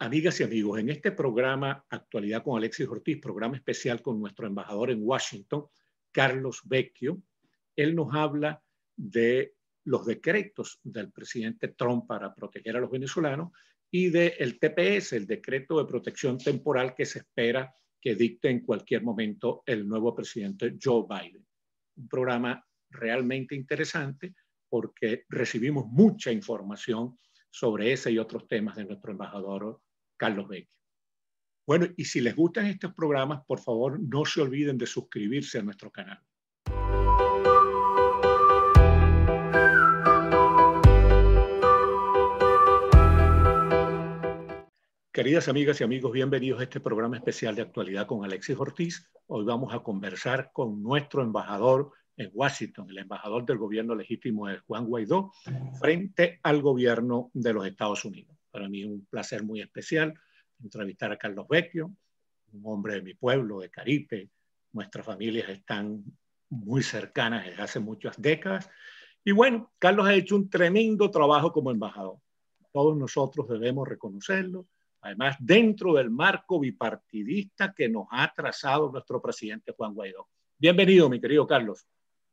Amigas y amigos, en este programa Actualidad con Alexis Ortiz, programa especial con nuestro embajador en Washington, Carlos Vecchio, él nos habla de los decretos del presidente Trump para proteger a los venezolanos y del TPS, el decreto de protección temporal que se espera que dicte en cualquier momento el nuevo presidente Joe Biden. Un programa realmente interesante porque recibimos mucha información sobre ese y otros temas de nuestro embajador Carlos Vecchio. Bueno, y si les gustan estos programas, por favor, no se olviden de suscribirse a nuestro canal. Queridas amigas y amigos, bienvenidos a este programa especial de Actualidad con Alexis Ortiz. Hoy vamos a conversar con nuestro embajador en Washington, el embajador del gobierno legítimo de Juan Guaidó, frente al gobierno de los Estados Unidos. Para mí es un placer muy especial entrevistar a Carlos Vecchio, un hombre de mi pueblo, de Caripe. Nuestras familias están muy cercanas desde hace muchas décadas. Y bueno, Carlos ha hecho un tremendo trabajo como embajador. Todos nosotros debemos reconocerlo. Además, dentro del marco bipartidista que nos ha trazado nuestro presidente Juan Guaidó. Bienvenido, mi querido Carlos.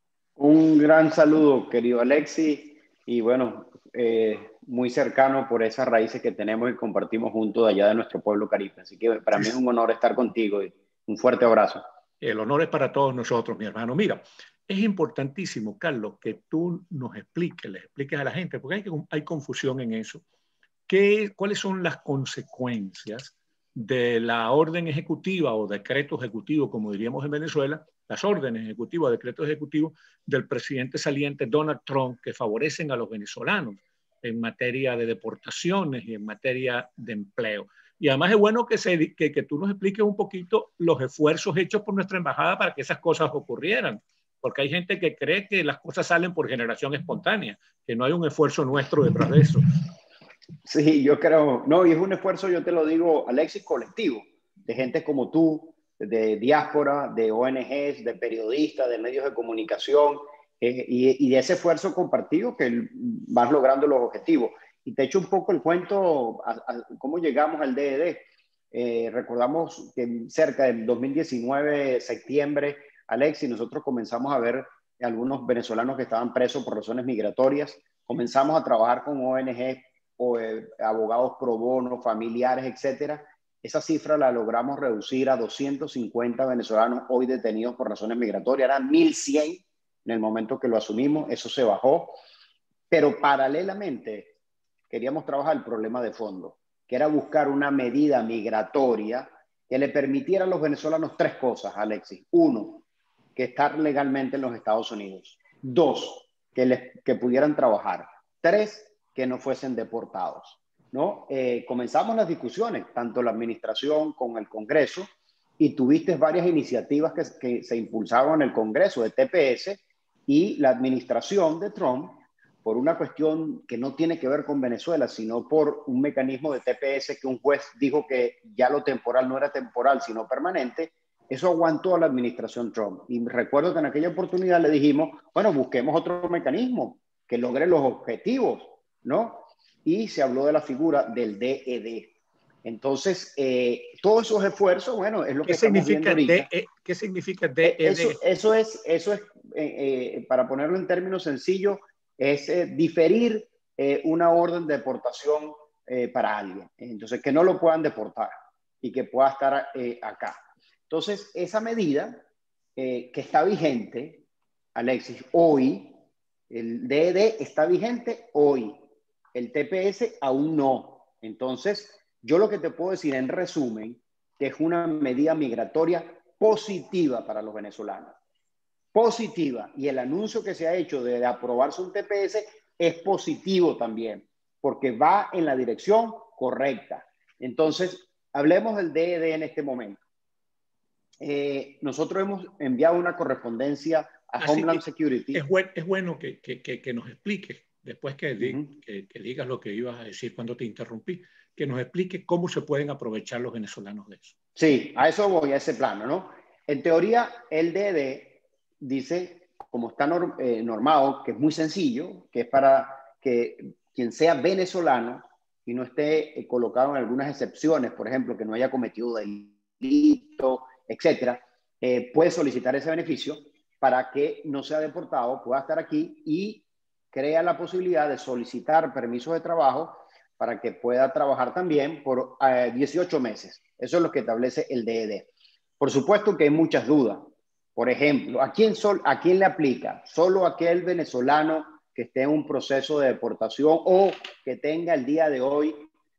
Un gran saludo, querido Alexis, y bueno, muy cercano por esas raíces que tenemos y compartimos juntos de allá de nuestro pueblo Caribe. Así que para mí es un honor estar contigo y un fuerte abrazo. El honor es para todos nosotros, mi hermano. Mira, es importantísimo, Carlos, que tú nos expliques, les expliques a la gente, porque hay confusión en eso. ¿Cuáles son las consecuencias de la orden ejecutiva o decreto ejecutivo, como diríamos en Venezuela, las órdenes ejecutivas, decretos ejecutivos del presidente saliente Donald Trump que favorecen a los venezolanos en materia de deportaciones y en materia de empleo? Y además es bueno que tú nos expliques un poquito los esfuerzos hechos por nuestra embajada para que esas cosas ocurrieran, porque hay gente que cree que las cosas salen por generación espontánea, que no hay un esfuerzo nuestro detrás de eso. Sí, yo creo, no, y es un esfuerzo, yo te lo digo, Alexis, colectivo, de gente como tú, de diáspora, de ONGs, de periodistas, de medios de comunicación, y de ese esfuerzo compartido que vas logrando los objetivos. Y te echo un poco el cuento a cómo llegamos al DED. Recordamos que cerca del 2019, septiembre, Alexis, nosotros comenzamos a ver algunos venezolanos que estaban presos por razones migratorias. Comenzamos a trabajar con ONGs o abogados pro bono, familiares, etcétera. Esa cifra la logramos reducir a 250 venezolanos hoy detenidos por razones migratorias. Eran 1.100 en el momento que lo asumimos, eso se bajó. Pero paralelamente queríamos trabajar el problema de fondo, que era buscar una medida migratoria que le permitiera a los venezolanos tres cosas, Alexis. Uno, que estar legalmente en los Estados Unidos. Dos, que pudieran trabajar. Tres, que no fuesen deportados, ¿no? Comenzamos las discusiones, tanto la administración con el Congreso, y tuviste varias iniciativas que se impulsaron en el Congreso de TPS y la administración de Trump, por una cuestión que no tiene que ver con Venezuela, sino por un mecanismo de TPS que un juez dijo que ya lo temporal no era temporal, sino permanente. Eso aguantó a la administración Trump. Y recuerdo que en aquella oportunidad le dijimos, bueno, busquemos otro mecanismo que logre los objetivos, ¿no? Y se habló de la figura del DED. Entonces, todos esos esfuerzos, bueno, es lo que estamos viendo ahorita. ¿Qué significa DED? Eso es para ponerlo en términos sencillos, es diferir una orden de deportación para alguien. Entonces, que no lo puedan deportar y que pueda estar acá. Entonces, esa medida que está vigente, Alexis, hoy, el DED está vigente hoy, el TPS aún no. Entonces, yo lo que te puedo decir en resumen, que es una medida migratoria positiva para los venezolanos. Positiva. Y el anuncio que se ha hecho de aprobarse un TPS es positivo también, porque va en la dirección correcta. Entonces, hablemos del DED en este momento. Nosotros hemos enviado una correspondencia a Homeland Security. Es bueno que nos expliques, después que digas lo que ibas a decir cuando te interrumpí, que nos expliques cómo se pueden aprovechar los venezolanos de eso. Sí, a eso voy, a ese plano, ¿no? En teoría, el DED dice, como está normado, que es muy sencillo, que es para que quien sea venezolano y no esté colocado en algunas excepciones, por ejemplo, que no haya cometido delito, etcétera, puede solicitar ese beneficio para que no sea deportado, pueda estar aquí y crea la posibilidad de solicitar permisos de trabajo para que pueda trabajar también por 18 meses. Eso es lo que establece el DED. Por supuesto que hay muchas dudas. Por ejemplo, ¿a quién le aplica? ¿Solo aquel venezolano que esté en un proceso de deportación o que tenga el día de hoy,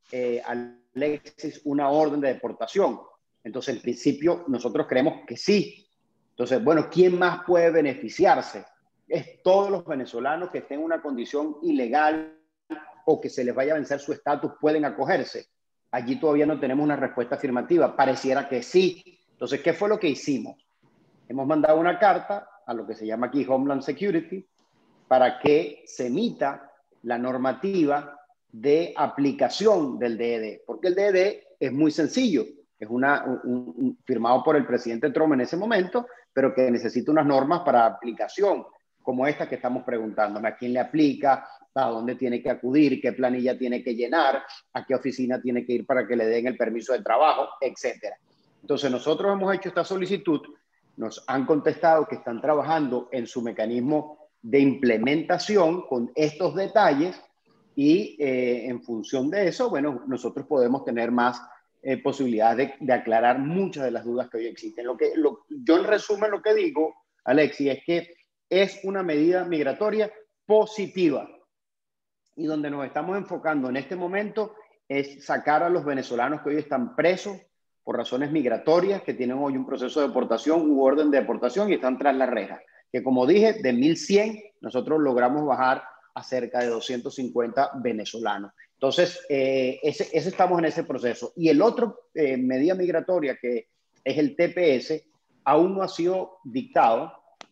Alexis, una orden de deportación? Entonces, en principio, nosotros creemos que sí. Entonces, bueno, ¿quién más puede beneficiarse? Es todos los venezolanos que estén en una condición ilegal o que se les vaya a vencer su estatus pueden acogerse. Allí todavía no tenemos una respuesta afirmativa. Pareciera que sí. Entonces, ¿qué fue lo que hicimos? Hemos mandado una carta a lo que se llama aquí Homeland Security para que se emita la normativa de aplicación del DED, porque el DED es muy sencillo, es firmado por el presidente Trump en ese momento, pero que necesita unas normas para aplicación, como esta que estamos preguntando, a quién le aplica, a dónde tiene que acudir, qué planilla tiene que llenar, a qué oficina tiene que ir para que le den el permiso de trabajo, etc. Entonces nosotros hemos hecho esta solicitud, nos han contestado que están trabajando en su mecanismo de implementación con estos detalles y en función de eso, bueno, nosotros podemos tener más posibilidades de aclarar muchas de las dudas que hoy existen. Yo en resumen lo que digo, Alexi, es que es una medida migratoria positiva y donde nos estamos enfocando en este momento es sacar a los venezolanos que hoy están presos por razones migratorias, que tienen hoy un proceso de deportación u orden de deportación y están tras la reja. Que como dije, de 1.100 nosotros logramos bajar a cerca de 250 venezolanos. Entonces, estamos en ese proceso. Y el otro medida migratoria, que es el TPS, aún no ha sido dictado.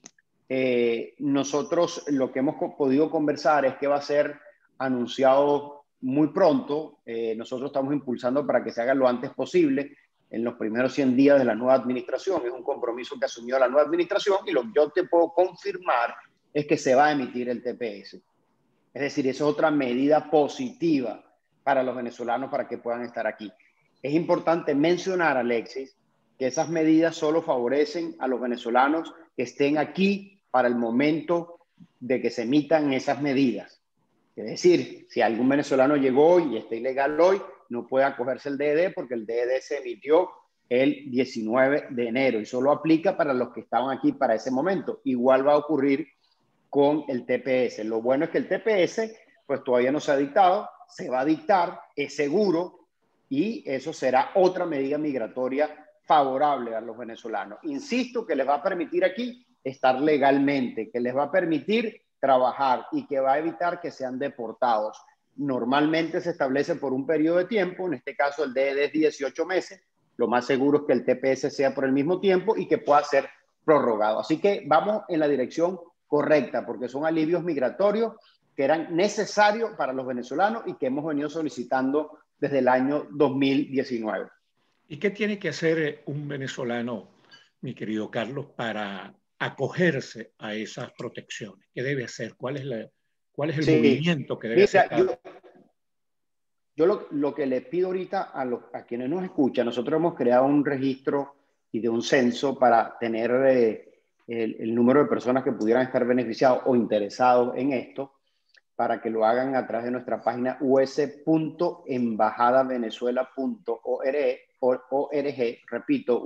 Nosotros lo que hemos podido conversar es que va a ser anunciado muy pronto. Nosotros estamos impulsando para que se haga lo antes posible, en los primeros 100 días de la nueva administración. Es un compromiso que asumió la nueva administración y lo que yo te puedo confirmar es que se va a emitir el TPS. Es decir, es otra medida positiva para los venezolanos para que puedan estar aquí. Es importante mencionar, Alexis, que esas medidas solo favorecen a los venezolanos que estén aquí para el momento de que se emitan esas medidas. Es decir, si algún venezolano llegó hoy y está ilegal hoy, no puede acogerse el DED porque el DED se emitió el 19 de enero y solo aplica para los que estaban aquí para ese momento. Igual va a ocurrir con el TPS. Lo bueno es que el TPS pues todavía no se ha dictado, se va a dictar, es seguro y eso será otra medida migratoria favorable a los venezolanos. Insisto que les va a permitir aquí estar legalmente, que les va a permitir trabajar y que va a evitar que sean deportados. Normalmente se establece por un periodo de tiempo, en este caso el DED es 18 meses, lo más seguro es que el TPS sea por el mismo tiempo y que pueda ser prorrogado. Así que vamos en la dirección correcta, porque son alivios migratorios que eran necesarios para los venezolanos y que hemos venido solicitando desde el año 2019. ¿Y qué tiene que hacer un venezolano, mi querido Carlos, para acogerse a esas protecciones? ¿Qué debe hacer? ¿Cuál es el movimiento que debe hacer? Yo lo que le pido ahorita a quienes nos escuchan, nosotros hemos creado un registro y de un censo para tener el número de personas que pudieran estar beneficiados o interesados en esto, para que lo hagan a través de nuestra página us.embajadavenezuela.org, repito,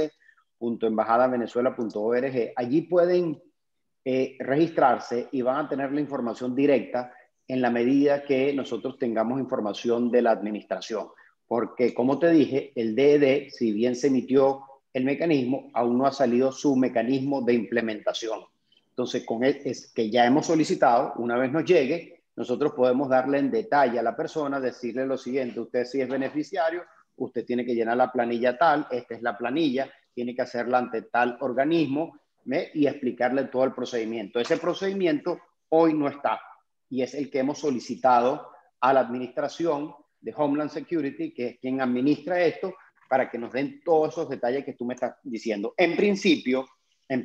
us.embajadavenezuela.org. Allí pueden registrarse y van a tener la información directa en la medida que nosotros tengamos información de la administración. Porque, como te dije, el DED, si bien se emitió el mecanismo, aún no ha salido su mecanismo de implementación. Entonces, es que ya hemos solicitado, una vez nos llegue, nosotros podemos darle en detalle a la persona, decirle lo siguiente: usted sí es beneficiario, usted tiene que llenar la planilla tal, esta es la planilla, tiene que hacerla ante tal organismo, y explicarle todo el procedimiento. Ese procedimiento hoy no está y es el que hemos solicitado a la administración de Homeland Security, que es quien administra esto, para que nos den todos esos detalles que tú me estás diciendo. En principio,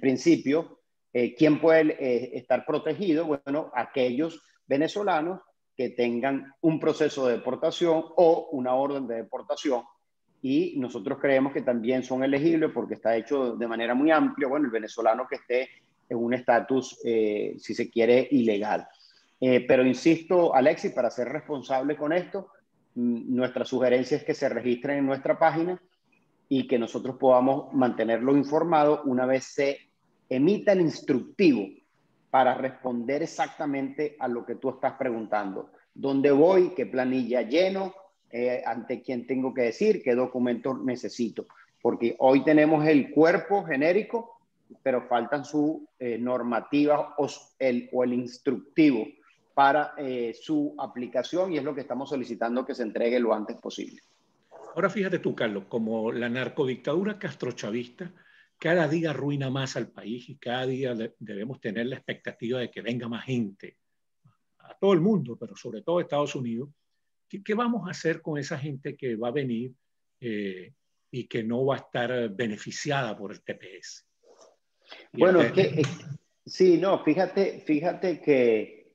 ¿quién puede estar protegido? Bueno, aquellos venezolanos que tengan un proceso de deportación o una orden de deportación. Y nosotros creemos que también son elegibles porque está hecho de manera muy amplia. Bueno, el venezolano que esté en un estatus, si se quiere, ilegal. Pero insisto, Alexis, para ser responsable con esto, nuestra sugerencia es que se registren en nuestra página y que nosotros podamos mantenerlo informado una vez se emita el instructivo para responder exactamente a lo que tú estás preguntando. ¿Dónde voy? ¿Qué planilla lleno? ¿Ante quién tengo que decir? ¿Qué documentos necesito? Porque hoy tenemos el cuerpo genérico, pero faltan su normativa o el instructivo para su aplicación, y es lo que estamos solicitando que se entregue lo antes posible. Ahora fíjate tú, Carlos, como la narcodictadura castrochavista cada día arruina más al país y cada día debemos tener la expectativa de que venga más gente a todo el mundo, pero sobre todo a Estados Unidos. ¿Qué vamos a hacer con esa gente que va a venir y que no va a estar beneficiada por el TPS? Bueno, es que sí, no, fíjate que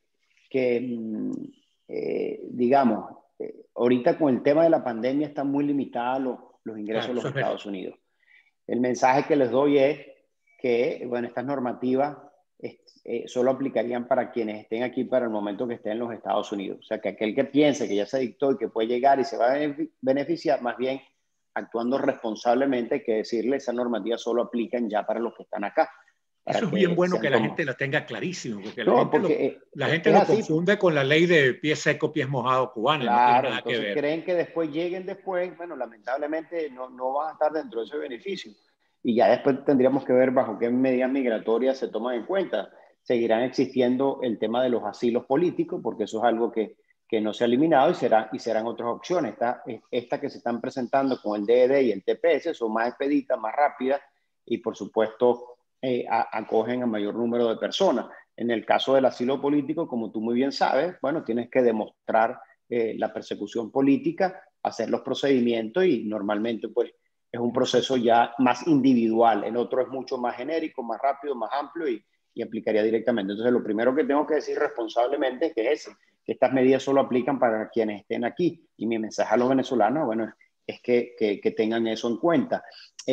digamos, ahorita con el tema de la pandemia están muy limitados los ingresos de los Estados Unidos. El mensaje que les doy es que, bueno, estas normativas solo aplicarían para quienes estén aquí para el momento que estén en los Estados Unidos. O sea, que aquel que piense que ya se dictó y que puede llegar y se va a beneficiar, más bien actuando responsablemente, hay que decirle, esas normativas solo aplican ya para los que están acá. Eso es bien bueno que la gente la tenga clarísimo, porque la gente lo confunde con la ley de pies secos, pies mojados cubana. Claro, no tiene nada entonces que ver. creen que después lleguen después, bueno, lamentablemente no van a estar dentro de ese beneficio. Y ya después tendríamos que ver bajo qué medidas migratorias se toman en cuenta. Seguirán existiendo el tema de los asilos políticos, porque eso es algo que no se ha eliminado y serán otras opciones. Esta que se están presentando con el DED y el TPS son más expeditas, más rápidas y por supuesto acogen a mayor número de personas. En el caso del asilo político, como tú muy bien sabes, bueno, tienes que demostrar la persecución política, hacer los procedimientos y normalmente pues es un proceso ya más individual. En otro es mucho más genérico, más rápido, más amplio y aplicaría directamente. Entonces lo primero que tengo que decir responsablemente es que estas medidas solo aplican para quienes estén aquí. Y mi mensaje a los venezolanos, bueno, es que tengan eso en cuenta.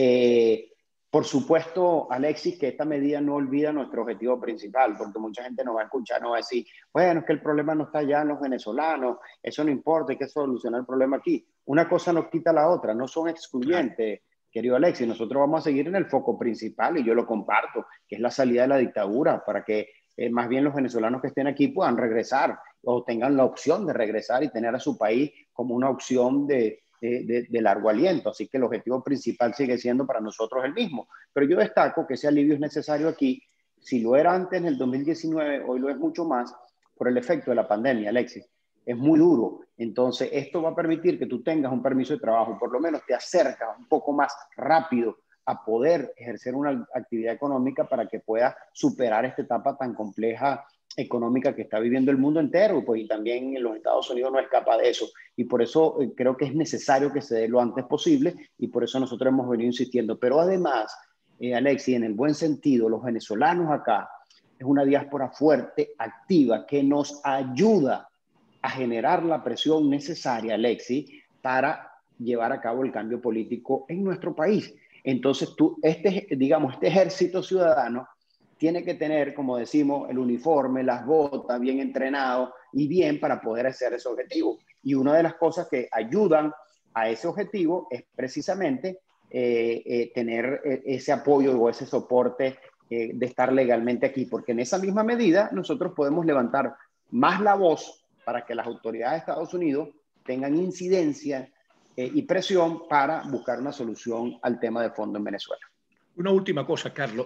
Por supuesto, Alexis, que esta medida no olvida nuestro objetivo principal, porque mucha gente nos va a escuchar, nos va a decir, bueno, es que el problema no está ya en los venezolanos, eso no importa, hay que solucionar el problema aquí. Una cosa no quita la otra, no son excluyentes, querido Alexis. Nosotros vamos a seguir en el foco principal, y yo lo comparto, que es la salida de la dictadura, para que más bien los venezolanos que estén aquí puedan regresar o tengan la opción de regresar y tener a su país como una opción de largo aliento. Así que el objetivo principal sigue siendo para nosotros el mismo. Pero yo destaco que ese alivio es necesario aquí. Si lo era antes en el 2019, hoy lo es mucho más por el efecto de la pandemia, Alexis. Es muy duro. Entonces, esto va a permitir que tú tengas un permiso de trabajo, por lo menos te acerca un poco más rápido a poder ejercer una actividad económica para que puedas superar esta etapa tan compleja económica que está viviendo el mundo entero, pues, y también en los Estados Unidos no escapa de eso. Y por eso creo que es necesario que se dé lo antes posible, y por eso nosotros hemos venido insistiendo. Pero además, Alexis, en el buen sentido, los venezolanos acá es una diáspora fuerte, activa, que nos ayuda a generar la presión necesaria, Alexis, para llevar a cabo el cambio político en nuestro país. Entonces, este ejército ciudadano tiene que tener, como decimos, el uniforme, las botas, bien entrenado y bien para poder hacer ese objetivo. Y una de las cosas que ayudan a ese objetivo es precisamente tener ese apoyo o ese soporte de estar legalmente aquí, porque en esa misma medida nosotros podemos levantar más la voz para que las autoridades de Estados Unidos tengan incidencia y presión para buscar una solución al tema de fondo en Venezuela. Una última cosa, Carlos.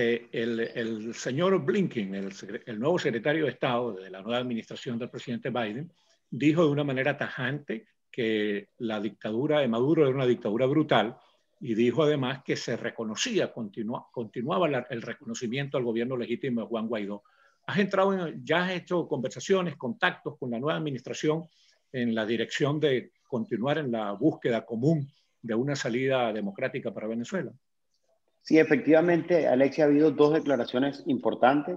El señor Blinken, el nuevo secretario de Estado de la nueva administración del presidente Biden, dijo de una manera tajante que la dictadura de Maduro era una dictadura brutal, y dijo además que se reconocía, continuaba el reconocimiento al gobierno legítimo de Juan Guaidó. ¿Ya has hecho conversaciones, contactos con la nueva administración en la dirección de continuar en la búsqueda común de una salida democrática para Venezuela? Sí, efectivamente, Alexia, ha habido dos declaraciones importantes.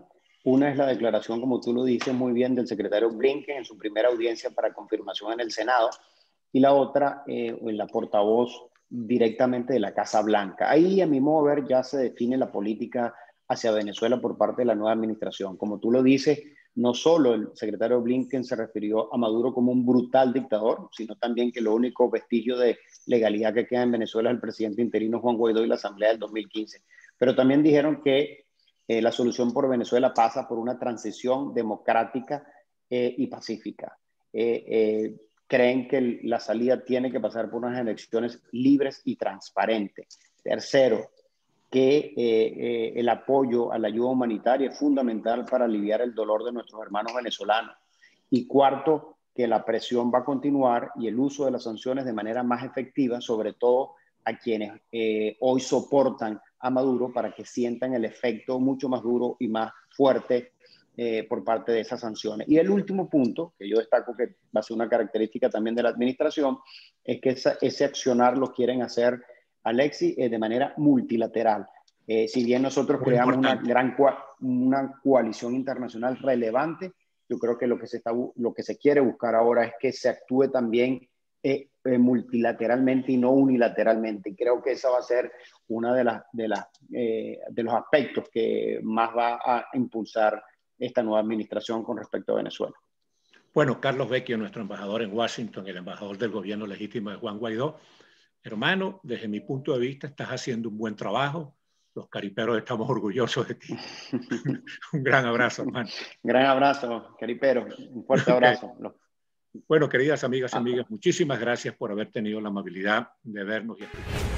Una es la declaración, como tú lo dices muy bien, del secretario Blinken en su primera audiencia para confirmación en el Senado, y la otra, la portavoz directamente de la Casa Blanca. Ahí, a mi modo de ver, ya se define la política hacia Venezuela por parte de la nueva administración. Como tú lo dices, no solo el secretario Blinken se refirió a Maduro como un brutal dictador, sino también que lo único vestigio de legalidad que queda en Venezuela es el presidente interino Juan Guaidó y la Asamblea del 2015. Pero también dijeron que la solución por Venezuela pasa por una transición democrática y pacífica. Creen que la salida tiene que pasar por unas elecciones libres y transparentes. Tercero, que el apoyo a la ayuda humanitaria es fundamental para aliviar el dolor de nuestros hermanos venezolanos. Y cuarto, que la presión va a continuar y el uso de las sanciones de manera más efectiva, sobre todo a quienes hoy soportan a Maduro, para que sientan el efecto mucho más duro y más fuerte por parte de esas sanciones. Y el último punto, que yo destaco que va a ser una característica también de la administración, es que ese accionar lo quieren hacer, Alexis, de manera multilateral. Si bien nosotros Muy creamos importante. una coalición internacional relevante, yo creo que lo que se quiere buscar ahora es que se actúe también multilateralmente y no unilateralmente. Y creo que esa va a ser una de los aspectos que más va a impulsar esta nueva administración con respecto a Venezuela. Bueno, Carlos Vecchio, nuestro embajador en Washington, el embajador del gobierno legítimo de Juan Guaidó. Hermano, desde mi punto de vista, estás haciendo un buen trabajo. Los cariperos estamos orgullosos de ti. Un gran abrazo, hermano. Gran abrazo, caripero. Un fuerte Okay. abrazo. Bueno, queridas amigas y amigas, muchísimas gracias por haber tenido la amabilidad de vernos y escucharnos.